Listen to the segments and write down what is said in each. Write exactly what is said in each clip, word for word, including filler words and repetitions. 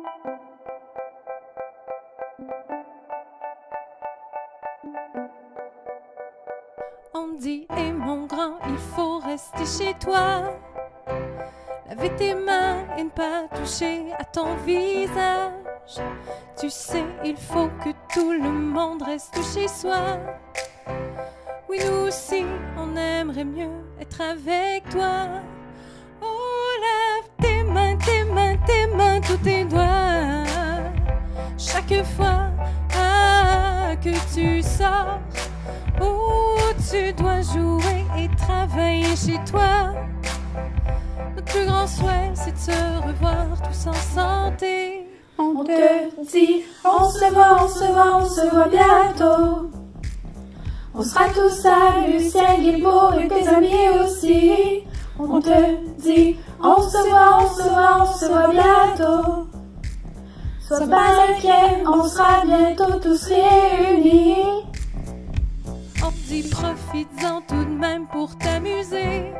On dit, et mon grand, il faut rester chez toi. Laver tes mains et ne pas toucher à ton visage. Tu sais, il faut que tout le monde reste chez soi. Oui, nous aussi, on aimerait mieux être avec toi. Oh, lave tes mains, tes mains, tes mains, tous tes doigts. Chaque fois ah, que tu sors, oh, tu dois jouer et travailler chez toi. Notre plus grand souhait, c'est de se revoir tous en santé. On te dit, on se voit, on se voit, on se voit bientôt. On sera tous là, le ciel est beau et tes amis aussi. On te dit, on se voit, on se voit, on se voit bientôt. Sois pas inquiet, on sera bientôt tous réunis. On te dit, profites-en tout de même pour t'amuser.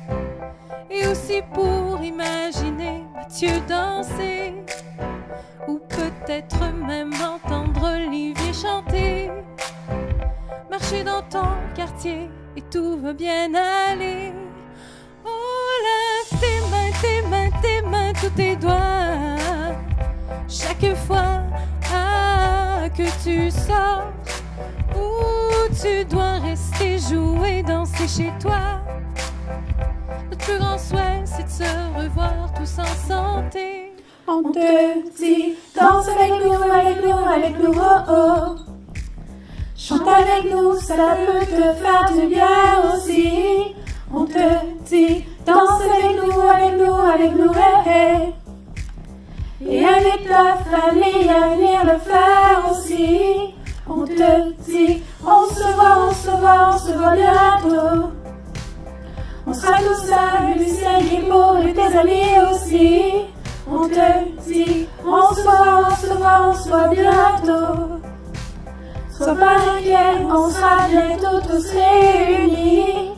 Et aussi pour imaginer Mathieu danser. Ou peut-être même entendre Olivier chanter. Marcher dans ton quartier et tout va bien aller. Oh, lave tes mains, tes mains, tes mains, tous tes doigts. Chaque fois ah, que tu sors, où tu dois rester, jouer, danser chez toi. Notre plus grand souhait, c'est de se revoir tous en santé. On te dit, danse avec nous, avec nous, avec nous, oh oh. Chante avec nous, cela peut te faire du bien aussi. On te dit, danse avec nous, avec nous, avec nous, hey, hey. Et invite la famille à venir le faire aussi. On te dit, on se voit, on se voit, on se voit bientôt. On sera tous là, le ciel est beau et tes amis aussi. On te dit, on se voit, on se voit, on se voit bientôt. Sois pas inquiet, on sera bientôt tous réunis.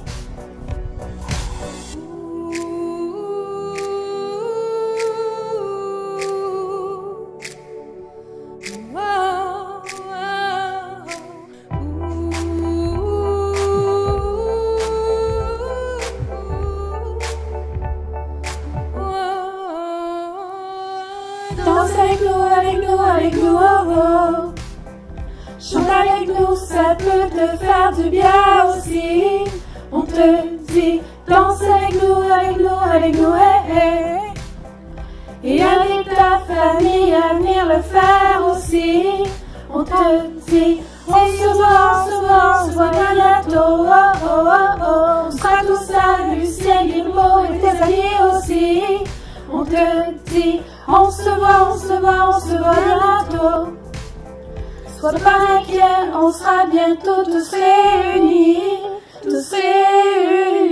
Danse avec nous, avec nous, avec nous, oh oh. Chante avec nous, ça peut te faire du bien aussi. On te dit, danse avec nous, avec nous, avec nous, hey, hey. Et invite ta famille à venir le faire aussi. On te dit, on se voit, on se voit, on se voit bientôt, oh oh oh oh. On sera tous là, le ciel est beau et tes amis aussi. On te dit, on se voit, on se voit, on se voit bientôt. Sois pas inquiet, on sera bientôt tous réunis, tous réunis.